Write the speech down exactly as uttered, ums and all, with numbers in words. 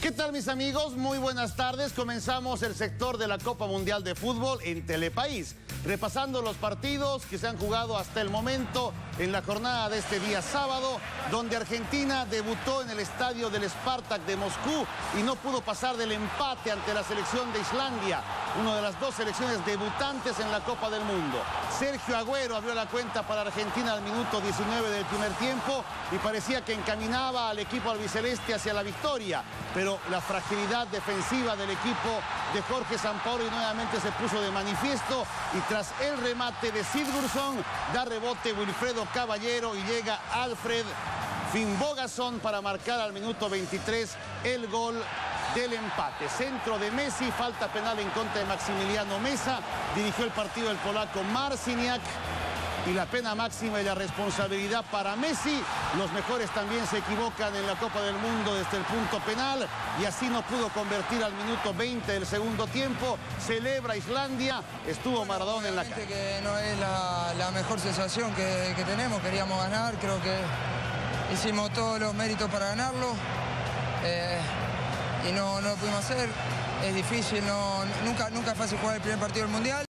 ¿Qué tal, mis amigos? Muy buenas tardes. Comenzamos el sector de la Copa Mundial de Fútbol en Telepaís, repasando los partidos que se han jugado hasta el momento en la jornada de este día sábado, donde Argentina debutó en el estadio del Spartak de Moscú y no pudo pasar del empate ante la selección de Islandia, una de las dos selecciones debutantes en la Copa del Mundo. Sergio Agüero abrió la cuenta para Argentina al minuto diecinueve del primer tiempo y parecía que encaminaba al equipo albiceleste hacia la victoria, pero la fragilidad defensiva del equipo de Jorge Sampaoli nuevamente se puso de manifiesto y tras el remate de Sigurdsson da rebote Wilfredo Caballero y llega Alfred Finnbogason para marcar al minuto veintitrés el gol del empate. Centro de Messi, falta penal en contra de Maximiliano Mesa, dirigió el partido el polaco Marciniak. Y la pena máxima y la responsabilidad para Messi. Los mejores también se equivocan en la Copa del Mundo desde el punto penal y así no pudo convertir al minuto veinte del segundo tiempo. Celebra Islandia, estuvo Maradona en la cancha. Que no es la, la mejor sensación que, que tenemos, queríamos ganar, creo que hicimos todos los méritos para ganarlo eh, y no, no lo pudimos hacer. Es difícil, no, nunca, nunca es fácil jugar el primer partido del Mundial.